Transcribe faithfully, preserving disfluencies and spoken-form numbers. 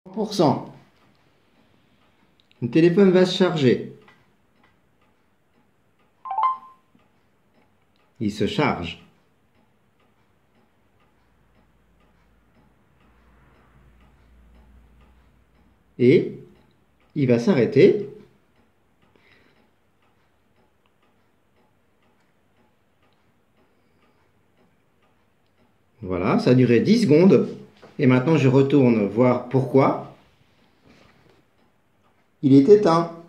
pour cent. Le téléphone va se charger. Il se charge. Et il va s'arrêter. Voilà, ça a duré dix secondes. Et maintenant, je retourne voir pourquoi. Il est éteint.